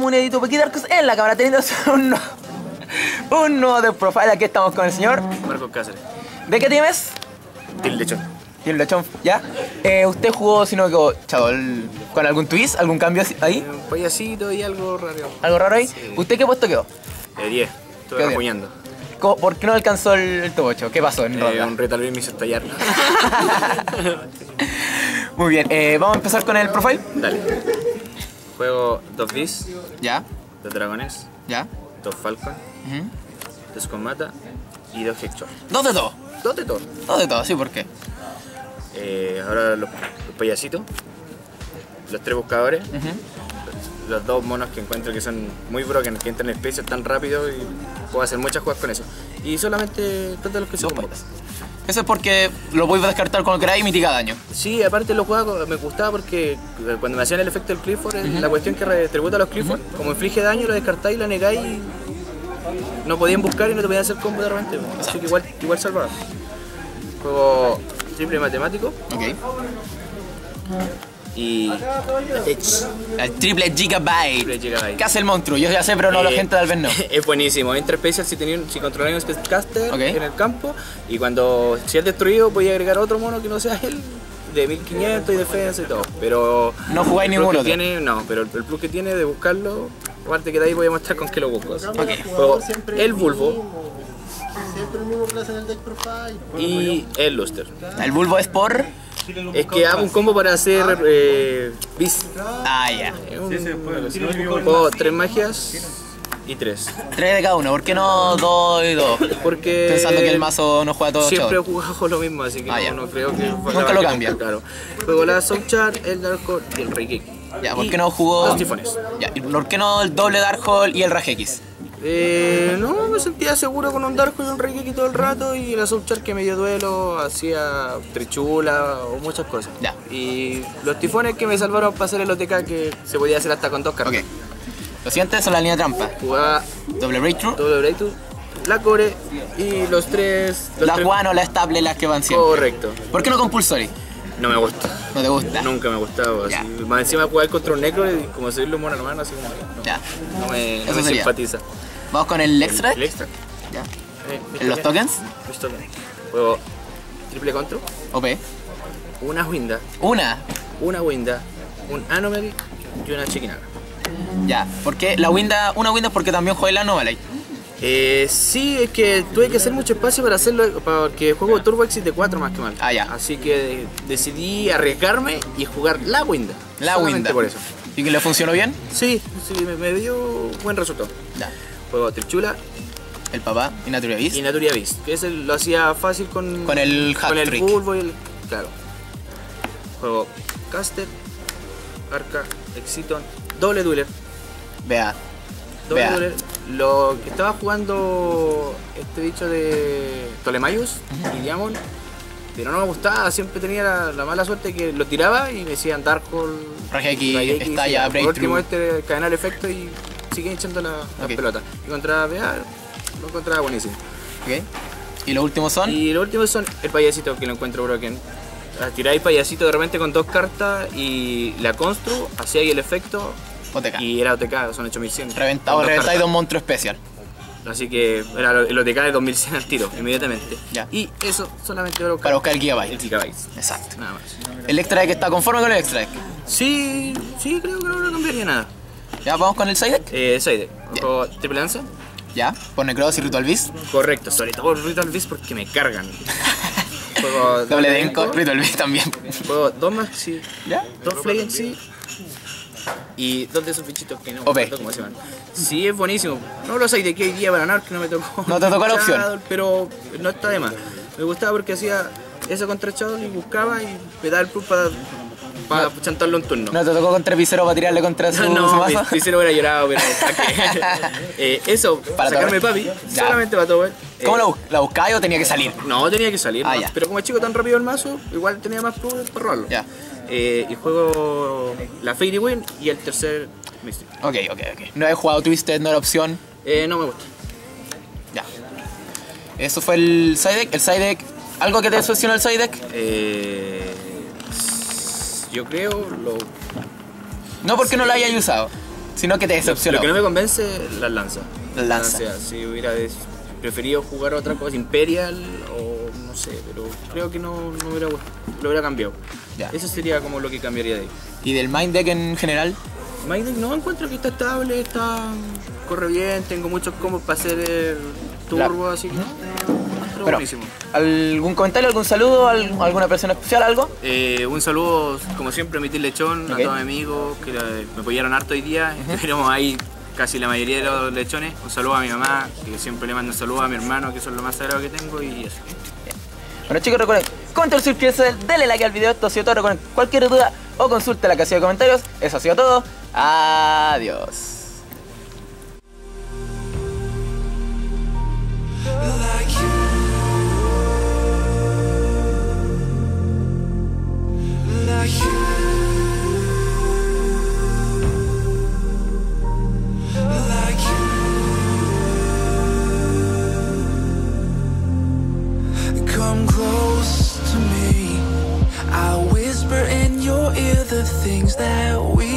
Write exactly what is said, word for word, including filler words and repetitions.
monedito poquito arcos en la cámara, teniendo un, no- un nuevo de profile. Aquí estamos con el señor. Marcos Cáceres. ¿De qué team es? Til Lechón. Team Lechón, ¿ya? Eh, ¿Usted jugó, si no me equivoco, Chadol, con algún twist, algún cambio así- ahí? Un payasito y algo raro. ¿Algo raro ahí? Sí. ¿Usted qué puesto quedó? Eh, diez. Estuve Qué apoyando. Co- ¿Por qué no alcanzó el, el top ocho? ¿Qué pasó en Eh, ronda? un retal me hizo estallar. Muy bien, eh, vamos a empezar con el profile. Dale. Juego dos Beast, Ya, dos Dragones, ya. dos Falcon, Ujú. dos Comata y dos Hector. Dos de todo. Dos de todo. Dos de todo, sí, ¿por qué? Eh, ahora los, los payasitos, los tres buscadores, Ujú. los, los dos monos que encuentro que son muy broken, que entran en espacio tan rápido y puedo hacer muchas jugadas con eso. Y solamente dos de los que se Dos convocan. pailas. Eso es porque lo voy a descartar con lo que era y mitiga daño. Sí, aparte los juegos me gustaba porque cuando me hacían el efecto del Clifford, uh-huh. la cuestión que retributa a los Clifford, uh-huh. como inflige daño, lo descartáis, lo negáis y no podían buscar y no te podían hacer combo de repente. Así que igual, igual salvaba. Juego triple matemático. Ok. Y Edge. El triple gigabyte. Triple gigabyte. ¿Qué hace el monstruo? Yo ya sé, pero no Eh, la gente tal vez no. Es buenísimo. Entra especial si, tenía, si controláis un Spellcaster Okay. en el campo. Y cuando si es destruido, voy a agregar otro mono que no sea él. De mil quinientos y defensa y todo. Pero. No jugáis el plus ninguno que otro. tiene, no, pero el, el plus que tiene de buscarlo. Aparte que de ahí voy a mostrar con qué lo busco. Ok. Juego el Bulbo Siempre el mismo clase en el deck profile. y el Luster. El bulbo es por. Es que hago un combo para hacer eh, Beast. Ah, ya. Es un- Juego tres magias y tres. Tres de cada uno. ¿Por qué no dos y dos? Porque Pensando que el mazo no juega todo siempre he chavo. jugado lo mismo, así que Ah, no, ya. no creo que Nunca lo cambia. Claro. Juego la Soulchar, el Darkhold y el Reiki. Ya, ¿por Y qué no jugó? los tifones. Ya, ¿y por qué no el doble Darkhold y el Ragex? Eh, no, me sentía seguro con un Darkhold y un Reiki todo el rato y la Soulchar que me dio duelo, hacía trichula o muchas cosas. Ya. Y los tifones que me salvaron para hacer el O T K que se podía hacer hasta con dos cartas. Ok. Lo siguiente son la línea trampa. Jugaba Doble Breakthrough. doble breakthrough, la core y los tres... Los La tres... Juan la estable, las que van siempre. Correcto. ¿Por qué no Compulsory? No me gusta. No te gusta. Nunca me ha gustado. Ya. Así. Más encima jugar contra un necro y como soy un mono hermano, así como que no, Ya. no me, no Eso me sería. simpatiza. Vamos con el extra. El extra. Ya. Eh, ¿En los tokens? Los tokens. Juego triple control, O P. una winda, Una. una winda, un anomaly y una chiquinaga. Ya. ¿Por qué? La winda, una winda es porque también juega la Anomaly. Eh, sí, es que tuve que hacer mucho espacio para hacerlo porque juego Turbo Exit de cuatro más que mal. Ah, ya. Así que decidí arriesgarme y jugar la winda. La Solamente winda. por eso. ¿Y que le funcionó bien? Sí, sí, me, me dio buen resultado. Ya. Juego Trichula El papá y Natural Beast. y Naturia Beast, que ese lo hacía fácil con, Con el hat con el trick. bulbo y el. Claro. Juego Caster, Arca, Exiton, doble dueler. Vea. Doble Vea. dueler. Lo que estaba jugando este bicho de Ptolemaios y Diamond, pero no me gustaba, siempre tenía la, la mala suerte que lo tiraba y me decían Darkhold, Raigeki, Raigeki, Estalla, y por último Breakthrough. este cadena el efecto y siguen echando la, la Ok. pelota. Y contra Bea lo encontraba buenísimo. Ok. Y los últimos son. Y los últimos son el payasito que lo encuentro broken. Ah, tiráis payasito de repente con dos cartas y la constru, hacía ahí el efecto O T K. y era O T K, son ocho mil cien. Reventado, con dos reventáis de cartas. un monstruo especial. Así que era el O T K de dos mil cien al tiro, inmediatamente. Ya. Y eso solamente para buscar Para buscar el el gigabyte. gigabytes. Exacto. Nada más. El extra deck está conforme con el extra deck. Sí, sí, creo que no, no cambiaría nada. Ya, vamos con el side deck. Eh, Side, juego triple lanza. Ya, por Necrodos y Ritual Beast. Correcto, sobre todo Ritual Beast porque me cargan. Juego Doble de Denko, Ritual Beast también. Juego dos Maxi, ¿Ya? dos Flagency y dos de esos bichitos que no me O P. acuerdo cómo se llaman. Sí, es buenísimo. No lo sé de qué día para ganar, que no me tocó. No te tocó la opción. Shadow, pero no está de más. Me gustaba porque hacía eso contra Shadow y buscaba y me daba el plus para, para chantarlo un turno. ¿No te tocó contra Picero para tirarle contra su, No, su no, mazo? mi hubiera llorado, pero ¿para qué? eh, eso, Para sacarme Torre. papi, Ya. solamente para todo. ¿Cómo la, bus la buscáis o tenía que salir? No, tenía que salir, Ah, ¿no? ya. Pero como es chico tan rápido el mazo, igual tenía más plus para robarlo. Ya. Eh, y juego la Fairy Wind y el tercer Mystic. Ok, ok, ok. No he jugado Twisted, no era opción. Eh, no me gusta. Ya. Eso fue el side deck. El side deck. ¿Algo que te decepcionó el side deck? Eh, yo creo lo. No porque no lo hayas usado. sino que te decepcionó. Lo que no me convence, las lanzas. Las lanzas. O sea, si hubiera des- preferido jugar otra cosa, Imperial o no sé, pero creo que no, no hubiera gustado, lo hubiera cambiado. Ya. Eso sería como lo que cambiaría de ahí. ¿Y del Mind Deck en general? Maiden no encuentro que está estable, está corre bien, tengo muchos combos para hacer el turbo, así que encuentro Pero, buenísimo. ¿algún comentario, algún saludo, al- alguna persona especial, algo? Eh, un saludo, como siempre, a mi tío Lechón, Ok. a todos mis amigos que eh, me apoyaron harto hoy día. Estuvimos ahí casi la mayoría de los lechones. Un saludo a mi mamá, que siempre le mando un saludo a mi hermano, que son lo más sagrado que tengo, y eso. Bueno chicos, recuerden, comenten, suscribirse, denle like al video, esto ha sido todo. Recuerden, cualquier duda o consulta en la casilla de comentarios. Eso ha sido todo. Adiós. Like you, like you, like you. Come close to me. I'll whisper in your ear the things that we